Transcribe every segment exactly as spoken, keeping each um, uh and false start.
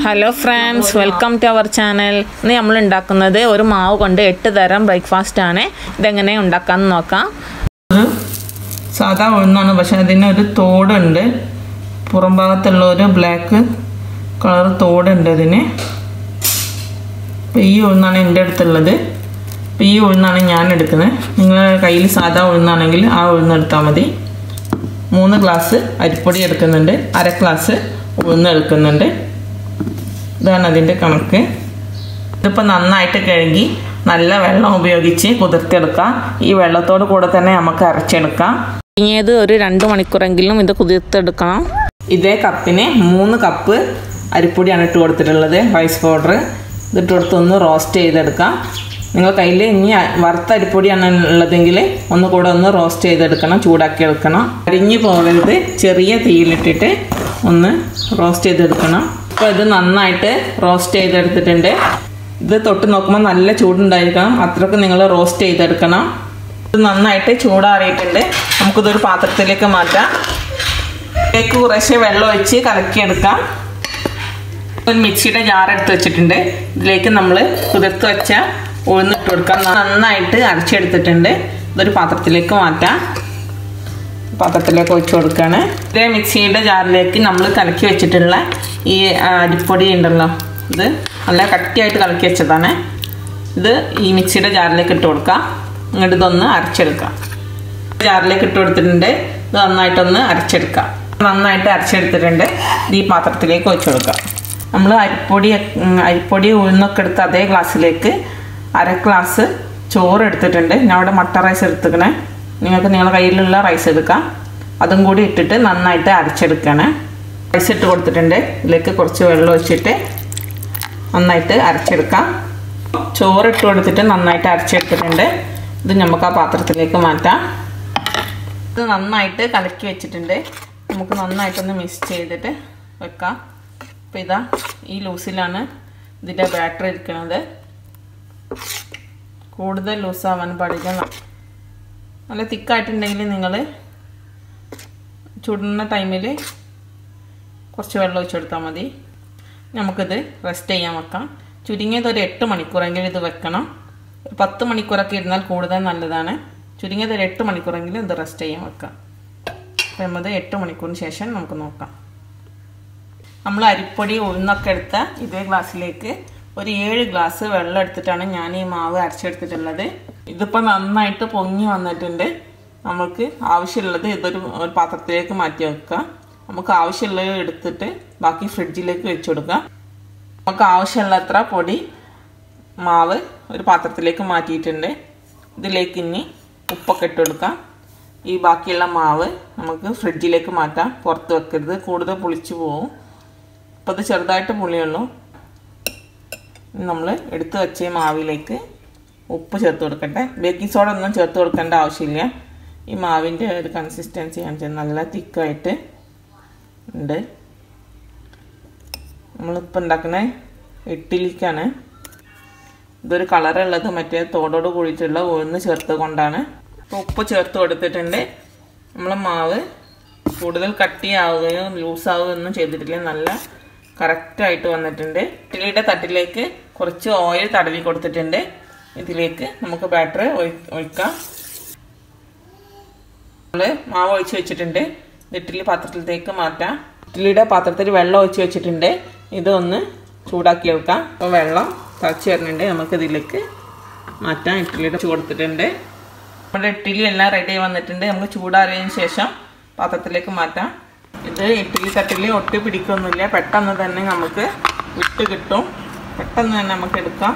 Hello friends, welcome to our channel. ഇന്ന് നമ്മൾ ഉണ്ടാക്കുന്നത് ഒരു മാവ് കൊണ്ട് എട്ട് തരം ബ്രേക്ക്ഫാസ്റ്റ് ആണ്. ഇതെങ്ങനെ ഉണ്ടാക്കാമെന്ന് നോക്കാം. ഒരു സാധാ ഉഴുന്നാണ്, പക്ഷെ അതിനൊരു തോടുണ്ട്. പുറം ഭാഗത്തുള്ള ഒരു ബ്ലാക്ക് കളർ തോടുണ്ട് അതിന്. അപ്പോൾ ഈ ഉഴുന്നാണ് എൻ്റെ അടുത്തുള്ളത്. അപ്പോൾ ഈ ഉഴുന്നാണ് ഞാൻ എടുക്കുന്നത്. നിങ്ങളുടെ കയ്യിൽ സാധാ ഉഴുന്നാണെങ്കിൽ ആ ഉഴുന്നെടുത്താൽ മതി. മൂന്ന് ഗ്ലാസ് അരിപ്പൊടി എടുക്കുന്നുണ്ട്, അര ഗ്ലാസ് ഉഴുന്ന് എടുക്കുന്നുണ്ട്. ഇതാണ് അതിൻ്റെ കണക്ക്. ഇതിപ്പോൾ നന്നായിട്ട് കഴുകി നല്ല വെള്ളം ഉപയോഗിച്ച് കുതിർത്തെടുക്കാം. ഈ വെള്ളത്തോട് കൂടെ തന്നെ നമുക്ക് അരച്ചെടുക്കാം. ഇനിയത് ഒരു രണ്ട് മണിക്കൂറെങ്കിലും ഇത് കുതിർത്തെടുക്കണം. ഇതേ കപ്പിന് മൂന്ന് കപ്പ് അരിപ്പൊടിയാണ് ഇട്ട് കൊടുത്തിട്ടുള്ളത്, റൈസ് പൗഡർ. ഇതിട്ട് കൊടുത്തൊന്ന് റോസ്റ്റ് ചെയ്തെടുക്കാം. നിങ്ങൾ കയ്യിൽ ഇനി വറുത്ത അരിപ്പൊടിയാണ് ഉള്ളതെങ്കിൽ ഒന്ന് കൂടെ ഒന്ന് റോസ്റ്റ് ചെയ്തെടുക്കണം, ചൂടാക്കി എടുക്കണം. അരിഞ്ഞു പോകരുത്, ചെറിയ തീയിലിട്ടിട്ട് ഒന്ന് റോസ്റ്റ് ചെയ്തെടുക്കണം. അപ്പോൾ ഇത് നന്നായിട്ട് റോസ്റ്റ് ചെയ്തെടുത്തിട്ടുണ്ട്. ഇത് തൊട്ട് നോക്കുമ്പോൾ നല്ല ചൂടുണ്ടായിരിക്കണം, അത്രയ്ക്ക് നിങ്ങൾ റോസ്റ്റ് ചെയ്തെടുക്കണം. ഇത് നന്നായിട്ട് ചൂടാറിയിട്ടുണ്ട്. നമുക്കിതൊരു പാത്രത്തിലേക്ക് മാറ്റാം. ഇതിലേക്ക് കുറേശ്ശെ വെള്ളം ഒഴിച്ച് കലക്കിയെടുക്കാം. ഒരു മിക്സിയുടെ ജാറെടുത്ത് വെച്ചിട്ടുണ്ട്. ഇതിലേക്ക് നമ്മൾ കുതിർത്ത് വെച്ച ഉഴുന്നിട്ട് കൊടുക്കാം. നന്നായിട്ട് അരച്ചെടുത്തിട്ടുണ്ട്. ഇതൊരു പാത്രത്തിലേക്ക് മാറ്റാം. പാത്രത്തിലേക്ക് ഒഴിച്ച് കൊടുക്കുകയാണ്. ഇതേ മിക്സിയുടെ ജാറിലേക്ക് നമ്മൾ കലക്കി വെച്ചിട്ടുള്ള ഈ അരിപ്പൊടി ഉണ്ടല്ലോ, ഇത് നല്ല കട്ടിയായിട്ട് കലക്കി വെച്ചതാണ്. ഇത് ഈ മിക്സിയുടെ ജാറിലേക്ക് ഇട്ട് കൊടുക്കാം. എന്നിട്ട് ഇതൊന്ന് അരച്ചെടുക്കാം. ജാറിലേക്ക് ഇട്ട് കൊടുത്തിട്ടുണ്ട്. ഇത് നന്നായിട്ടൊന്ന് അരച്ചെടുക്കാം. നന്നായിട്ട് അരച്ചെടുത്തിട്ടുണ്ട്. ഇത് ഈ പാത്രത്തിലേക്ക് ഒഴിച്ച് കൊടുക്കാം. നമ്മൾ അരിപ്പൊടി അരിപ്പൊടി ഉഴുന്നൊക്കെ എടുത്ത് അതേ ഗ്ലാസ്സിലേക്ക് അര ഗ്ലാസ് ചോറ് എടുത്തിട്ടുണ്ട്. ഞാൻ അവിടെ മട്ട റൈസ് എടുത്തിക്കണേ. നിങ്ങൾക്ക് നിങ്ങളുടെ കയ്യിലുള്ള റൈസ് എടുക്കാം. അതും കൂടി ഇട്ടിട്ട് നന്നായിട്ട് അരച്ചെടുക്കണം. റൈസ് ഇട്ട് കൊടുത്തിട്ടുണ്ട്. ഇതിലേക്ക് കുറച്ച് വെള്ളം ഒഴിച്ചിട്ട് നന്നായിട്ട് അരച്ചെടുക്കാം. ചോറ് ഇട്ട് കൊടുത്തിട്ട് നന്നായിട്ട് അരച്ചെടുത്തിട്ടുണ്ട്. ഇത് നമുക്ക് ആ പാത്രത്തിലേക്ക് മാറ്റാം. ഇത് നന്നായിട്ട് കലക്കി വെച്ചിട്ടുണ്ട്. നമുക്ക് നന്നായിട്ടൊന്ന് മിക്സ് ചെയ്തിട്ട് വെക്കാം. അപ്പോൾ ഇതാ ഈ ലൂസിലാണ് ഇതിൻ്റെ ബാറ്റർ ഇരിക്കുന്നത്. കൂടുതൽ ലൂസാവാൻ പാടില്ല. നല്ല തിക്കായിട്ടുണ്ടെങ്കിൽ നിങ്ങൾ ചുടുന്ന ടൈമിൽ കുറച്ച് വെള്ളം ഒഴിച്ച് കൊടുത്താൽ മതി. നമുക്കിത് റെസ്റ്റ് ചെയ്യാൻ വെക്കാം. ചുരുങ്ങിയത് ഒരു എട്ട് മണിക്കൂറെങ്കിലും ഇത് വെക്കണം. ഒരു പത്ത് മണിക്കൂറൊക്കെ ഇരുന്നാൽ കൂടുതൽ നല്ലതാണ്. ചുരുങ്ങിയത് ഒരു എട്ട് മണിക്കൂറെങ്കിലും ഇത് റെസ്റ്റ് ചെയ്യാൻ വെക്കാം. അപ്പോൾ നമ്മൾ എട്ട് മണിക്കൂറിന് ശേഷം നമുക്ക് നോക്കാം. നമ്മൾ അരിപ്പൊടി ഉഴുന്നൊക്കെ എടുത്ത ഇതേ ഗ്ലാസ്സിലേക്ക് ഒരു ഏഴ് ഗ്ലാസ് വെള്ളം എടുത്തിട്ടാണ് ഞാൻ ഈ മാവ് അരച്ചെടുത്തിട്ടുള്ളത്. ഇതിപ്പോൾ നന്നായിട്ട് പൊങ്ങി വന്നിട്ടുണ്ട്. നമുക്ക് ആവശ്യമുള്ളത് ഇതൊരു ഒരു പാത്രത്തിലേക്ക് മാറ്റി വെക്കുക. നമുക്ക് ആവശ്യമുള്ളത് എടുത്തിട്ട് ബാക്കി ഫ്രിഡ്ജിലേക്ക് വെച്ച് കൊടുക്കാം. നമുക്ക് ആവശ്യമുള്ളത്ര പൊടി മാവ് ഒരു പാത്രത്തിലേക്ക് മാറ്റിയിട്ടുണ്ട്. ഇതിലേക്ക് ഇനി ഉപ്പൊക്കെ ഇട്ട് കൊടുക്കാം. ഈ ബാക്കിയുള്ള മാവ് നമുക്ക് ഫ്രിഡ്ജിലേക്ക് മാറ്റാം. പുറത്ത് വെക്കരുത്, കൂടുതൽ പുളിച്ചു പോവും. അപ്പോൾ ഇത് ചെറുതായിട്ട് പുളിയുള്ളൂ. നമ്മൾ എടുത്ത് വെച്ച മാവിലേക്ക് ഉപ്പ് ചേർത്ത് കൊടുക്കട്ടെ. ബേക്കിംഗ് സോഡ ഒന്നും ചേർത്ത് കൊടുക്കേണ്ട ആവശ്യമില്ല. ഈ മാവിൻ്റെ ഒരു കൺസിസ്റ്റൻസി കാണിച്ചാൽ നല്ല തിക്കായിട്ട് ഉണ്ട്. നമ്മളിപ്പോൾ ഉണ്ടാക്കുന്ന ഇഡ്ഡലിക്കാണ്. ഇതൊരു കളറുള്ളത് മറ്റേ തോടോട് കൂടിയിട്ടുള്ള ഉഴുന്ന് ചേർത്ത് കൊണ്ടാണ്. അപ്പോൾ ഉപ്പ് ചേർത്ത് കൊടുത്തിട്ടുണ്ട്. നമ്മൾ മാവ് കൂടുതൽ കട്ടിയാവുകയോ ലൂസാവുകയോ ഒന്നും ചെയ്തിട്ടില്ല. നല്ല കറക്റ്റായിട്ട് വന്നിട്ടുണ്ട്. ഇഡ്ഡലിയുടെ തട്ടിലേക്ക് കുറച്ച് ഓയിൽ തടവി കൊടുത്തിട്ടുണ്ട്. ഇതിലേക്ക് നമുക്ക് ബാറ്റർ ഒഴിക്കാം. നമ്മൾ മാവ് ഒഴിച്ച് വെച്ചിട്ടുണ്ട്. ഇഡ്ഡലി പാത്രത്തിലേക്ക് മാറ്റാം. ഇഡ്ഡലിയുടെ പാത്രത്തിൽ വെള്ളം ഒഴിച്ച് വെച്ചിട്ടുണ്ട്. ഇതൊന്ന് ചൂടാക്കി എടുക്കാം. അപ്പോൾ വെള്ളം തിളച്ച് വരുന്നുണ്ട്. നമുക്കിതിലേക്ക് മാറ്റാം. ഇഡ്ഡലിയുടെ വെച്ച് കൊടുത്തിട്ടുണ്ട്. നമ്മുടെ ഇഡ്ഡലി എല്ലാം റെഡി ആയി വന്നിട്ടുണ്ട്. നമുക്ക് ചൂടാറിയതിന് ശേഷം പാത്രത്തിലേക്ക് മാറ്റാം. ഇത് ഇഡ്ഡലി തട്ടിൽ ഒട്ടി പിടിക്കൊന്നുമില്ല. പെട്ടെന്ന് തന്നെ നമുക്ക് വിട്ട് കിട്ടും. പെട്ടെന്ന് തന്നെ നമുക്ക് എടുക്കാം.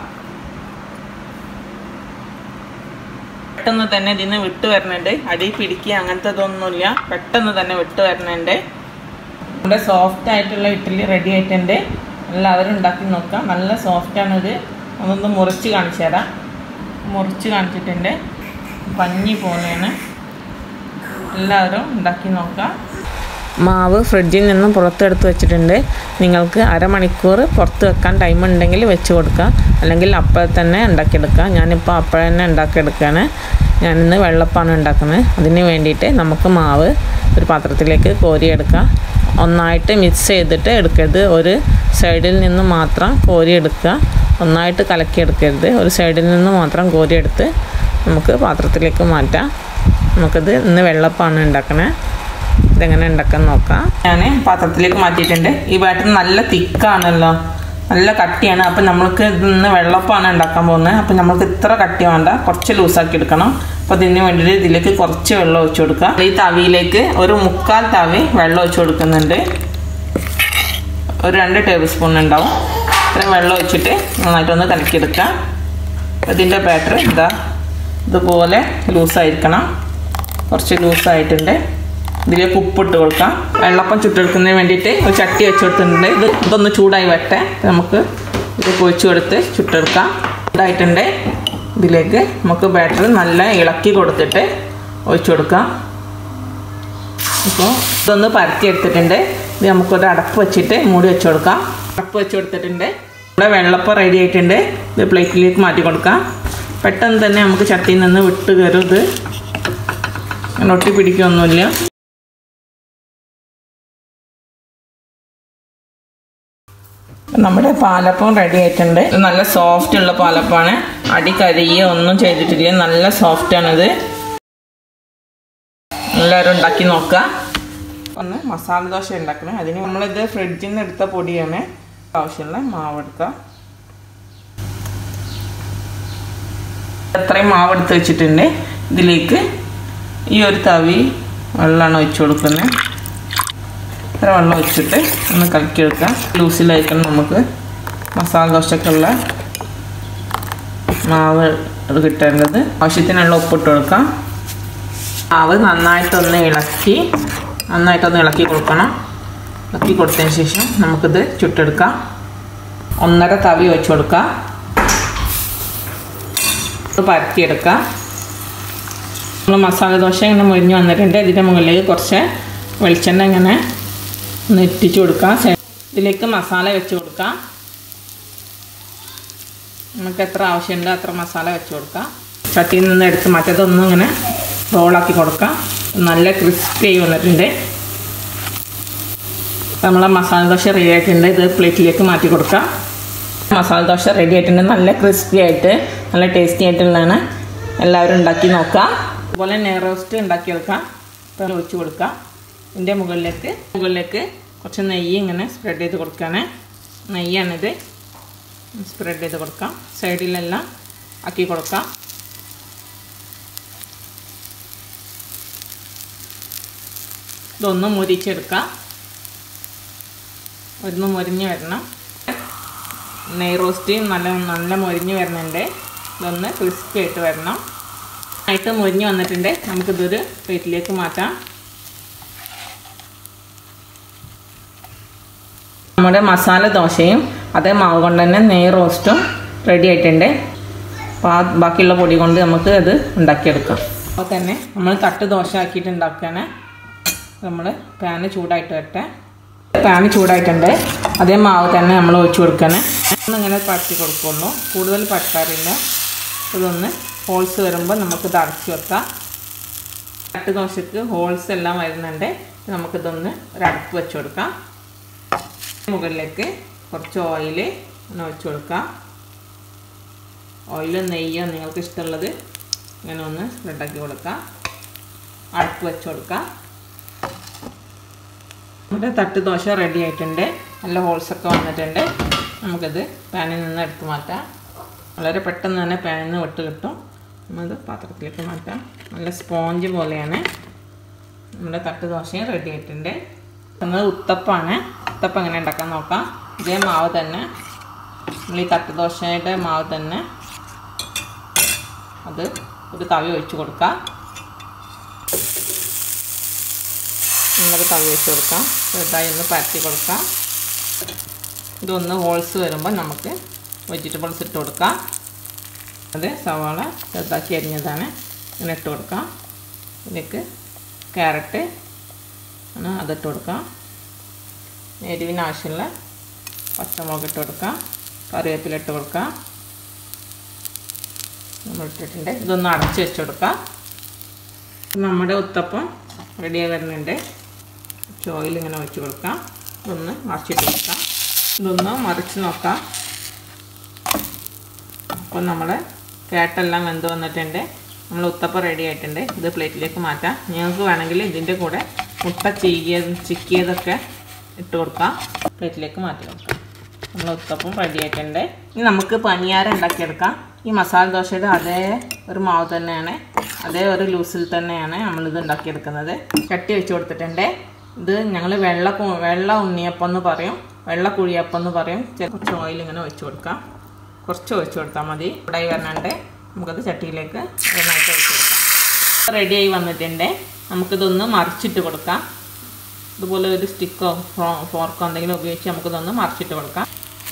പെട്ടെന്ന് തന്നെ ഇതിന് വിട്ട് വരുന്നുണ്ട്. അടി പിടിക്കുക അങ്ങനത്തെ ഇതൊന്നുമില്ല. പെട്ടെന്ന് തന്നെ വിട്ട് വരുന്നുണ്ട്. നമ്മുടെ സോഫ്റ്റ് ആയിട്ടുള്ള ഇഡ്ഡലി റെഡി ആയിട്ടുണ്ട്. എല്ലാവരും ഉണ്ടാക്കി നോക്കാം. നല്ല സോഫ്റ്റാണിത്. അതൊന്ന് മുറിച്ച് കാണിച്ചു തരാം. മുറിച്ച് കാണിച്ചിട്ടുണ്ട്. പഞ്ഞി പോലെയാണ്. എല്ലാവരും ഉണ്ടാക്കി നോക്കാം. മാവ് ഫ്രിഡ്ജിൽ നിന്നും പുറത്തെടുത്ത് വെച്ചിട്ടുണ്ട്. നിങ്ങൾക്ക് അരമണിക്കൂർ പുറത്ത് വെക്കാൻ ടൈം ഉണ്ടെങ്കിൽ വെച്ച് കൊടുക്കുക, അല്ലെങ്കിൽ അപ്പോൾ തന്നെ ഉണ്ടാക്കിയെടുക്കുക. ഞാനിപ്പോൾ അപ്പോൾ തന്നെ ഉണ്ടാക്കിയെടുക്കുകയാണ്. ഞാനിന്ന് വെള്ളപ്പാണ് ഉണ്ടാക്കുന്നത്. അതിന് വേണ്ടിയിട്ട് നമുക്ക് മാവ് ഒരു പാത്രത്തിലേക്ക് കോരിയെടുക്കാം. ഒന്നായിട്ട് മിക്സ് ചെയ്തിട്ട് എടുക്കരുത്. ഒരു സൈഡിൽ നിന്ന് മാത്രം കോരിയെടുക്കുക. ഒന്നായിട്ട് കലക്കിയെടുക്കരുത്. ഒരു സൈഡിൽ നിന്ന് മാത്രം കോരിയെടുത്ത് നമുക്ക് പാത്രത്തിലേക്ക് മാറ്റാം. നമുക്കിത് ഇന്ന് വെള്ളപ്പാണ് ഉണ്ടാക്കണേ. ഇതെങ്ങനെ ഉണ്ടാക്കാൻ നോക്കാം. ഞാൻ പാത്രത്തിലേക്ക് മാറ്റിയിട്ടുണ്ട്. ഈ ബാറ്റർ നല്ല തിക്കാണല്ലോ, നല്ല കട്ടിയാണ്. അപ്പം നമ്മൾക്ക് ഇന്ന് വെള്ളപ്പാണ് ഉണ്ടാക്കാൻ പോകുന്നത്. അപ്പം നമ്മൾക്ക് ഇത്ര കട്ടി വേണ്ട, കുറച്ച് ലൂസാക്കി എടുക്കണം. അപ്പോൾ ഇതിന് വേണ്ടിയിട്ട് ഇതിലേക്ക് കുറച്ച് വെള്ളം ഒഴിച്ചു കൊടുക്കുക. ഈ തവിയിലേക്ക് ഒരു മുക്കാൽ തവി വെള്ളം ഒഴിച്ചു കൊടുക്കുന്നുണ്ട്. ഒരു രണ്ട് ടേബിൾ സ്പൂൺ ഉണ്ടാവും. ഇത്രയും വെള്ളം ഒഴിച്ചിട്ട് നന്നായിട്ടൊന്ന് കലക്കിയെടുക്കുക. ഇതിൻ്റെ ബാറ്റർ ഇതാ ഇതുപോലെ ലൂസായിരിക്കണം. കുറച്ച് ലൂസായിട്ടുണ്ട്. ഇതിലേക്ക് ഉപ്പിട്ട് കൊടുക്കാം. വെള്ളപ്പം ചുട്ടെടുക്കുന്നതിന് വേണ്ടിയിട്ട് ഒരു ചട്ടി വെച്ച് കൊടുത്തിട്ടുണ്ട്. ഇത് ഇതൊന്ന് ചൂടായി വരട്ടെ. നമുക്ക് ഇത് പൊഴിച്ച് കൊടുത്ത് ചുട്ടെടുക്കാം. ഇതായിട്ടുണ്ട്. ഇതിലേക്ക് നമുക്ക് ബാറ്റർ നല്ല ഇളക്കി കൊടുത്തിട്ട് ഒഴിച്ചു കൊടുക്കാം. ഇപ്പോൾ ഇതൊന്ന് പരത്തി എടുത്തിട്ടുണ്ട്. ഇത് നമുക്കൊരു അടപ്പ് വെച്ചിട്ട് മൂടി വെച്ച് കൊടുക്കാം. അടപ്പ് വെച്ച് കൊടുത്തിട്ടുണ്ട്. ഇവിടെ വെള്ളപ്പം റെഡി ആയിട്ടുണ്ട്. ഇത് പ്ലേറ്റിലേക്ക് മാറ്റി കൊടുക്കാം. പെട്ടെന്ന് തന്നെ നമുക്ക് ചട്ടിയിൽ നിന്ന് വിട്ട് കയറും. ഇത് ഒട്ടി പിടിക്കൊന്നുമില്ല. നമ്മുടെ പാലപ്പം റെഡി ആയിട്ടുണ്ട്. നല്ല സോഫ്റ്റ് ഉള്ള പാലപ്പമാണ്. അടി കരിയോ ഒന്നും ചെയ്തിട്ടില്ല. നല്ല സോഫ്റ്റാണിത്. എല്ലാവരും ഉണ്ടാക്കി നോക്കുക. ഒന്ന് മസാല ദോശ ഉണ്ടാക്കണം. അതിന് നമ്മളിത് ഫ്രിഡ്ജിൽ നിന്ന് എടുത്ത പൊടിയാണ്. ആവശ്യമുള്ള മാവ് എടുക്കുക. എത്രയും മാവ് എടുത്ത് വെച്ചിട്ടുണ്ട്. ഇതിലേക്ക് ഈ ഒരു തവി വെള്ളമാണ് ഒഴിച്ചു കൊടുക്കുന്നത്. ഇത്ര വെള്ളം ഒഴിച്ചിട്ട് ഒന്ന് കലക്കിയെടുക്കുക. ലൂസിലായിരിക്കണം നമുക്ക് മസാല ദോശക്കുള്ള മാവ് അത് കിട്ടേണ്ടത്. ആവശ്യത്തിനുള്ള ഉപ്പിട്ട് കൊടുക്കാം. മാവ് നന്നായിട്ടൊന്ന് ഇളക്കി നന്നായിട്ടൊന്ന് ഇളക്കി കൊടുക്കണം. ഇളക്കി കൊടുത്തതിന് ശേഷം നമുക്കിത് ചുട്ടെടുക്കാം. ഒന്നര തവി വെച്ച് കൊടുക്കാം. പരത്തിയെടുക്കാം. നമ്മൾ മസാല ദോശ ഇങ്ങനെ മുരിഞ്ഞ് വന്നിട്ടുണ്ട്. ഇതിൻ്റെ മുകളിലേക്ക് കുറച്ച് വെളിച്ചെണ്ണ ഇങ്ങനെ ഒന്ന് ഇറ്റിച്ച് കൊടുക്കാം. ഇതിലേക്ക് മസാല വെച്ച് കൊടുക്കാം. നമുക്ക് എത്ര ആവശ്യമുണ്ട് അത്ര മസാല വെച്ച് കൊടുക്കാം. ചട്ടിയിൽ നിന്ന് എടുത്ത് മറ്റേതൊന്നും ഇങ്ങനെ റോളാക്കി കൊടുക്കാം. നല്ല ക്രിസ്പി ആയി വന്നിട്ടുണ്ട്. നമ്മളെ മസാല ദോശ റെഡി ആയിട്ടുണ്ട്. ഇത് പ്ലേറ്റിലേക്ക് മാറ്റി കൊടുക്കാം. മസാല ദോശ റെഡി ആയിട്ടുണ്ട്. നല്ല ക്രിസ്പി ആയിട്ട് നല്ല ടേസ്റ്റി ആയിട്ടുള്ളതാണ്. എല്ലാവരും ഉണ്ടാക്കി നോക്കാം. അതുപോലെ നെയ് റോസ്റ്റ് ഉണ്ടാക്കിയെടുക്കാം. ഇപ്പോൾ ഒഴിച്ച് കൊടുക്കാം. ഇതിൻ്റെ മുകളിലേക്ക് മുകളിലേക്ക് കുറച്ച് നെയ്യ് ഇങ്ങനെ സ്പ്രെഡ് ചെയ്ത് കൊടുക്കുകയാണ്. നെയ്യാണിത്. സ്പ്രെഡ് ചെയ്ത് കൊടുക്കാം. സൈഡിലെല്ലാം ആക്കി കൊടുക്കാം. ഇതൊന്ന് മുരിച്ചെടുക്കാം. ഒന്ന് മുരിഞ്ഞ് വരണം. നെയ് റോസ്റ്റ് നല്ല നല്ല മുരിഞ്ഞ് വരുന്നുണ്ട്. ഇതൊന്ന് ക്രിസ്പി ആയിട്ട് വരണം. ആയിട്ട് മുരിഞ്ഞ് വന്നിട്ടുണ്ട്. നമുക്കിതൊരു പ്ലേറ്റിലേക്ക് മാറ്റാം. നമ്മുടെ മസാല ദോശയും അതേ മാവ് കൊണ്ട് തന്നെ നെയ് റോസ്റ്റും റെഡി ആയിട്ടുണ്ട്. അപ്പോൾ ആ ബാക്കിയുള്ള പൊടി കൊണ്ട് നമുക്ക് അത് ഉണ്ടാക്കിയെടുക്കാം. അപ്പോൾ തന്നെ നമ്മൾ തട്ട് ദോശ ആക്കിയിട്ട് ഉണ്ടാക്കുകയാണ്. നമ്മൾ പാന് ചൂടായിട്ട് വരട്ടെ. പാന് ചൂടായിട്ടുണ്ട്. അതേ മാവ് തന്നെ നമ്മൾ ഒഴിച്ച് കൊടുക്കുകയാണ്. ഒന്നിങ്ങനെ പരത്തി കൊടുക്കുള്ളൂ, കൂടുതൽ പരത്താറില്ല. ഇതൊന്ന് ഹോൾസ് വരുമ്പോൾ നമുക്കിത് അടച്ചു വെക്കാം. തട്ട് ദോശക്ക് ഹോൾസ് എല്ലാം വരുന്നുണ്ട്. നമുക്കിതൊന്ന് ഒരടപ്പ് വെച്ച് കൊടുക്കാം. മുകളിലേക്ക് കുറച്ച് ഓയിൽ ഒന്ന് ഒഴിച്ച് കൊടുക്കാം. ഓയിലോ നെയ്യോ നിങ്ങൾക്ക് ഇഷ്ടമുള്ളത് ഇങ്ങനെ ഒന്ന് സ്പ്രെഡാക്കി കൊടുക്കാം. അടപ്പ് വെച്ച് കൊടുക്കാം. നമ്മുടെ തട്ട് ദോശ റെഡി ആയിട്ടുണ്ട്. നല്ല ഹോൾസൊക്കെ വന്നിട്ടുണ്ട്. നമുക്കിത് പാനിൽ നിന്ന് എടുത്ത് മാറ്റാം. വളരെ പെട്ടെന്ന് തന്നെ പാനിൽ നിന്ന് വിട്ട് കിട്ടും. നമ്മത് പാത്രത്തിലേക്ക് മാറ്റാം. നല്ല സ്പോഞ്ച് പോലെയാണ്. നമ്മുടെ തട്ട് ദോശയും റെഡി ആയിട്ടുണ്ട്. നമ്മൾ ഉത്തപ്പാണ്. ഉത്തപ്പം എങ്ങനെ ഉണ്ടാക്കാൻ നോക്കാം. ഇതേ മാവ് തന്നെ നമ്മൾ ഈ തട്ട് ദോശയുടെ മാവ് തന്നെ അത് ഒരു തവി ഒഴിച്ച് കൊടുക്കാം. ഇന്നൊരു തവി വെച്ച് കൊടുക്കാം. ചെറുതായി ഒന്ന് പരത്തി കൊടുക്കാം. ഇതൊന്ന് ഹോൾസ് വരുമ്പോൾ നമുക്ക് വെജിറ്റബിൾസ് ഇട്ട് കൊടുക്കാം. അത് സവാള ചെറുതാക്കി അരിഞ്ഞതാണ്. ഇങ്ങനെ ഇട്ട് കൊടുക്കാം. ഇതിലേക്ക് ക്യാരറ്റ് ആണ് അതിട്ട് കൊടുക്കാം. എരിവിന് ആവശ്യമുള്ള പച്ചമുളക് ഇട്ട് കൊടുക്കാം. കറിവേപ്പില ഇട്ട് കൊടുക്കാം. നമ്മൾ ഇട്ടിട്ടുണ്ട്. ഇതൊന്ന് അടച്ച് വെച്ച് കൊടുക്കാം. നമ്മുടെ ഉത്തപ്പം റെഡിയായി വരുന്നുണ്ട്. ഓയിൽ ഇങ്ങനെ വെച്ച് കൊടുക്കാം. ഇതൊന്ന് മറിച്ചിട്ട് കൊടുക്കാം. ഇതൊന്ന് മറിച്ച് നോക്കാം. അപ്പം നമ്മുടെ കേട്ടെല്ലാം വെന്ത് വന്നിട്ടുണ്ട്. നമ്മൾ ഉത്തപ്പം റെഡി ആയിട്ടുണ്ട്. ഇത് പ്ലേറ്റിലേക്ക് മാറ്റാം. നിങ്ങൾക്ക് വേണമെങ്കിൽ ഇതിൻ്റെ കൂടെ മുട്ട ചീകിയത് ചിക്കിയതൊക്കെ ഇട്ട് കൊടുക്കാം. പ്ലേറ്റിലേക്ക് മാറ്റി കൊടുക്കാം. നമ്മൾ ഉത്തപ്പം റെഡി ആയിട്ടുണ്ട്. ഇനി നമുക്ക് പനിയാരം ഉണ്ടാക്കിയെടുക്കാം. ഈ മസാല ദോശയുടെ അതേ ഒരു മാവ് തന്നെയാണ്, അതേ ഒരു ലൂസിൽ തന്നെയാണ് നമ്മളിത് ഉണ്ടാക്കിയെടുക്കുന്നത്. ചട്ടി വെച്ച് കൊടുത്തിട്ടുണ്ട്. ഇത് ഞങ്ങൾ വെള്ള വെള്ള ഉണ്ണിയപ്പം എന്ന് പറയും, വെള്ള കുഴിയപ്പം എന്ന് പറയും. കുറച്ച് ഓയിൽ ഇങ്ങനെ വെച്ച് കൊടുക്കാം. കുറച്ച് ഒഴിച്ച് കൊടുത്താൽ മതി. ഇവിടെ വരണുണ്ട്. നമുക്കത് ചട്ടിയിലേക്ക് നന്നായിട്ട് ഒഴിച്ച് കൊടുക്കാം. റെഡിയായി വന്നിട്ടുണ്ട്. നമുക്കിതൊന്ന് മറിച്ചിട്ട് കൊടുക്കാം. ഇതുപോലെ ഒരു സ്റ്റിക്കോ ഫോർക്കോ എന്തെങ്കിലും ഉപയോഗിച്ച് നമുക്കിതൊന്ന് മറിച്ചിട്ട് കൊടുക്കാം.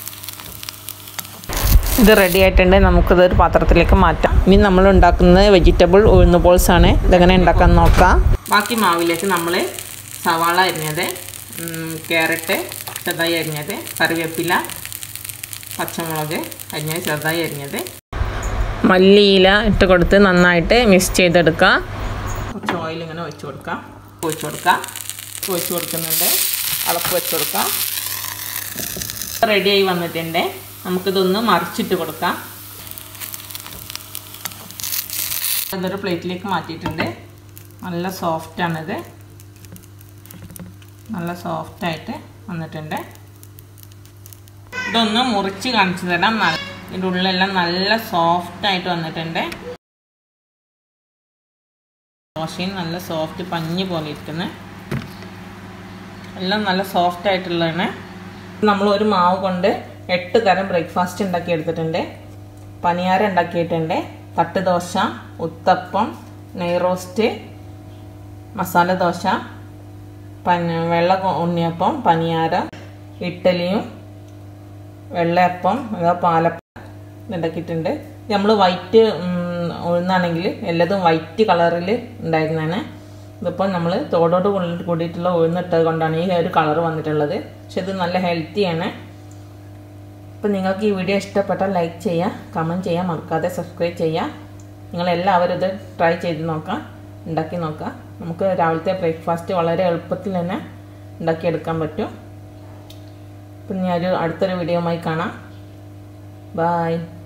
ഇത് റെഡി ആയിട്ടുണ്ട്. നമുക്കിതൊരു പാത്രത്തിലേക്ക് മാറ്റാം. ഇനി നമ്മൾ ഉണ്ടാക്കുന്നത് വെജിറ്റബിൾ ഉഴുന്ന് ബോൾസ് ആണ്. ഇതെങ്ങനെ ഉണ്ടാക്കാൻ നോക്കാം. ബാക്കി മാവിലേക്ക് നമ്മൾ സവാള അരിഞ്ഞത്, ക്യാരറ്റ് ചെറുതായി അരിഞ്ഞത്, കറിവേപ്പില, പച്ചമുളക് അരിഞ്ഞത് ചെറുതായി അരിഞ്ഞത്, മല്ലിയില ഇട്ട് കൊടുത്ത് നന്നായിട്ട് മിക്സ് ചെയ്തെടുക്കുക. കുറച്ച് ഓയിൽ ഇങ്ങനെ ഒഴിച്ച് കൊടുക്കാം. ഒഴിച്ച് കൊടുക്കാം. ഒഴിച്ച് കൊടുക്കുന്നുണ്ട്. അടപ്പ് വെച്ച് കൊടുക്കാം. റെഡിയായി വന്നിട്ടുണ്ട്. നമുക്കിതൊന്ന് മറിച്ചിട്ട് കൊടുക്കാം. അതൊരു പ്ലേറ്റിലേക്ക് മാറ്റിയിട്ടുണ്ട്. നല്ല സോഫ്റ്റാണിത്. നല്ല സോഫ്റ്റായിട്ട് വന്നിട്ടുണ്ട്. ഇതൊന്ന് മുറിച്ച് കാണിച്ചു തരാം. ഇതിൻ്റെ ഉള്ളിലെല്ലാം നല്ല സോഫ്റ്റായിട്ട് വന്നിട്ടുണ്ട്. ദോശയും നല്ല സോഫ്റ്റ് പഞ്ഞി പോലെ ഇരിക്കുന്നത് എല്ലാം നല്ല സോഫ്റ്റ് ആയിട്ടുള്ളതാണ്. നമ്മൾ ഒരു മാവ് കൊണ്ട് എട്ട് തരം ബ്രേക്ക്ഫാസ്റ്റ് ഉണ്ടാക്കി എടുത്തിട്ടുണ്ട്. പനിയാരം ഉണ്ടാക്കിയിട്ടുണ്ട്. തട്ട് ദോശ, ഉത്തപ്പം, നെയ് റോസ്റ്റ്, മസാല ദോശ, പന വെള്ള ഉണ്ണിയപ്പം, പനിയാരം, ഇഡ്ഡലിയും വെള്ളയപ്പം, പാലപ്പം ഉണ്ടാക്കിയിട്ടുണ്ട്. നമ്മൾ വൈറ്റ് ഉഴുന്നാണെങ്കിൽ എല്ലാതും വൈറ്റ് കളറിൽ ഉണ്ടായിരുന്നതാണ്. ഇതിപ്പോൾ നമ്മൾ തോടോട് കൂടിയിട്ടുള്ള ഉഴുന്നിട്ടത് കൊണ്ടാണ് ഈ ഒരു കളർ വന്നിട്ടുള്ളത്. പക്ഷെ ഇത് നല്ല ഹെൽത്തിയാണ്. അപ്പോൾ നിങ്ങൾക്ക് ഈ വീഡിയോ ഇഷ്ടപ്പെട്ടാൽ ലൈക്ക് ചെയ്യുക, കമൻറ്റ് ചെയ്യുക, മറക്കാതെ സബ്സ്ക്രൈബ് ചെയ്യുക. നിങ്ങളെല്ലാവരും ഇത് ട്രൈ ചെയ്ത് നോക്കാം, ഉണ്ടാക്കി നോക്കാം. നമുക്ക് രാവിലത്തെ ബ്രേക്ക്ഫാസ്റ്റ് വളരെ എളുപ്പത്തിൽ തന്നെ ഉണ്ടാക്കിയെടുക്കാൻ പറ്റും. അപ്പം ഞാൻ ഒരു അടുത്തൊരു വീഡിയോയുമായി കാണാം. ബൈ.